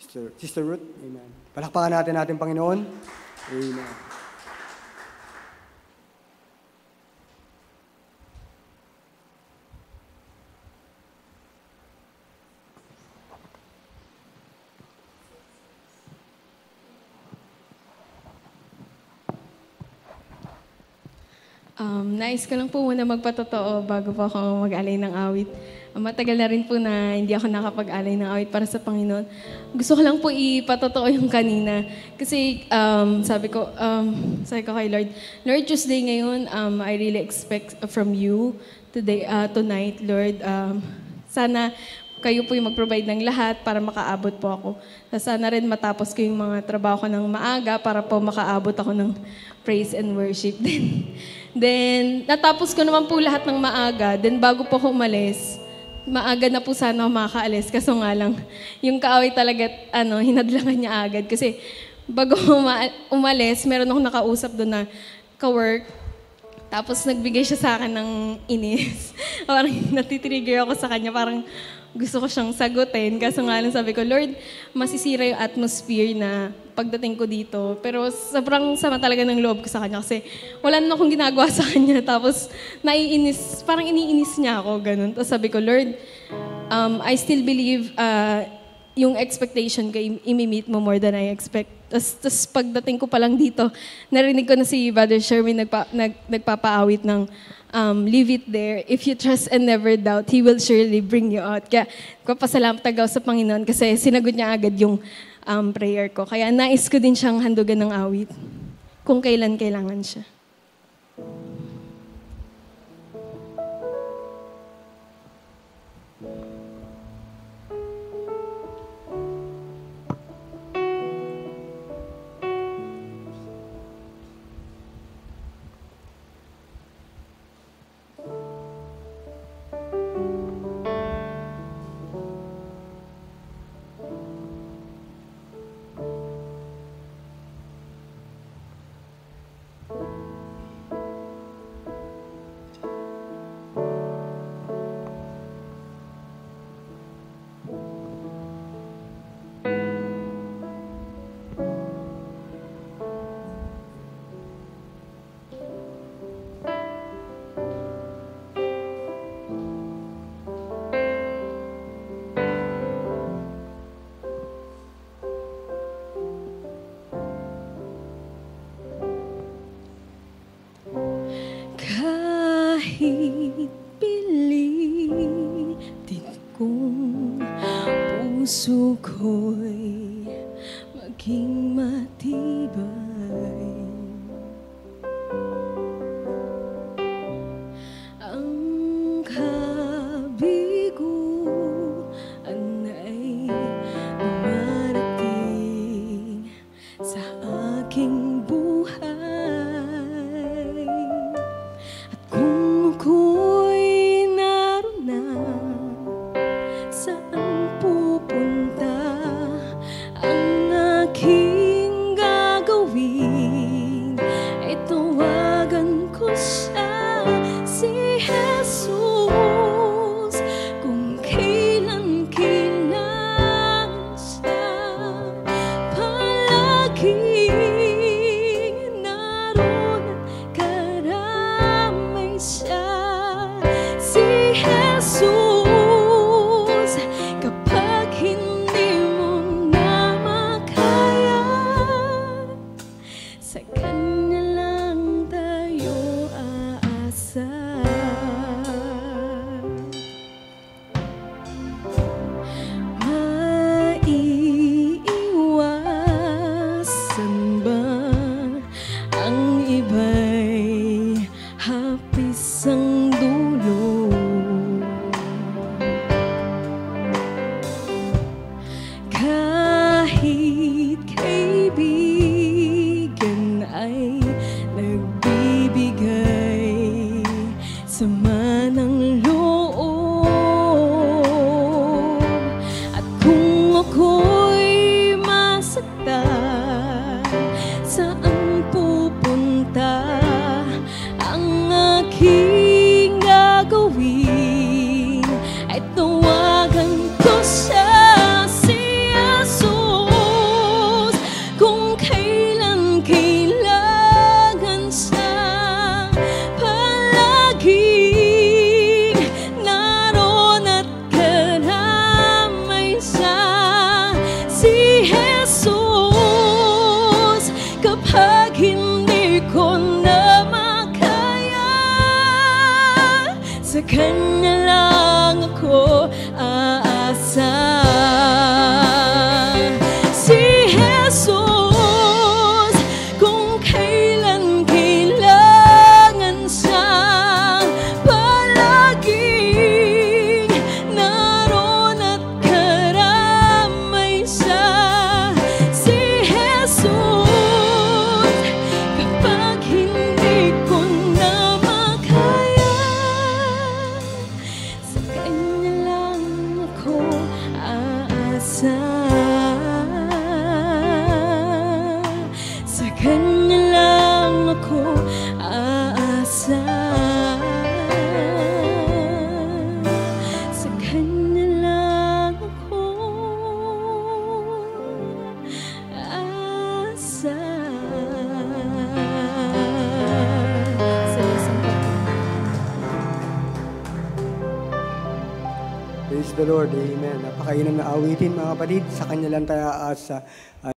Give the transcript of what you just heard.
Sister Ruth. Amen. Palakpakan natin Panginoon. Amen. Nais ko lang po muna magpatotoo bago po ako mag-alay ng awit. Matagal na rin po na hindi ako nakapag-alay ng awit para sa Panginoon. Gusto ko lang po ipatotoo yung kanina. Kasi sabi ko kay Lord, Lord, Tuesday ngayon, I really expect from you tonight, Lord. Sana kayo po yung mag-provide ng lahat para makaabot po ako. Sana rin matapos ko yung mga trabaho ko ng maaga para po makaabot ako ng praise and worship din. Then, natapos ko naman po lahat ng maaga. Then, bago po ako umalis, maaga na po sana ako makakaalis. Kaso nga lang, yung kaaway talaga, hinadlangan niya agad. Kasi, bago umalis, meron akong nakausap doon na ka-work. Tapos, nagbigay siya sa akin ng inis. Parang natitrigger ako sa kanya. Parang gusto ko siyang sagutin. Kaso nga lang sabi ko, Lord, masisira yung atmosphere na pagdating ko dito. Pero sobrang sama talaga ng loob ko sa kanya kasi wala na akong ginagawa sa kanya. Tapos naiinis, parang iniinis niya ako, ganun. Tapos sabi ko, Lord, I still believe yung expectation ko, imi-meet mo more than I expect. Tapos pagdating ko pa lang dito, narinig ko na si Brother Sherwin nagpapaawit ng leave it there. If you trust and never doubt, He will surely bring you out. Kaya papasalamat tagaw sa Panginoon kasi sinagot niya agad yung prayer ko. Kaya nais ko din siyang handugan ng awit kung kailan kailangan siya. Kahit pilitin kong puso ko'y maging matibay, ang kabiguan ay dumarating sa aking buhay. Kung ako'y naroon na, saan pupunta ang aking gagawin? Ay tawagan ko siya, si Jesus, kung kailan kailangan siya. Palaging naroon at karamay siya, si Jesus, kapag hindi mo na makaya, sa Kanya lang tayo aasa. Maiiwasan ba ang iba'y hapis ang dulo? Kahit kaibigan ay nagbibigay sama ng loob, at kung ako'y masaktan, saan pupunta ang aking gagawin? Ay tawagan ko siya, si Jesus, kapag hindi ko na makaya, sa Kanya lang ako aasa. Si Jesus, kung kailan kailangan siyang palaging naroon at karamay siya. Si Jesus, kapag hindi ko na makaya, sa Kanya lang ako aasa. Sa Kanya lang ako aasa. Sa Kanya lang ako aasa. Sa isang Praise the Lord. Amen. Napakainam na awitin mga kapatid. Sa Kanya lang tayo aasa.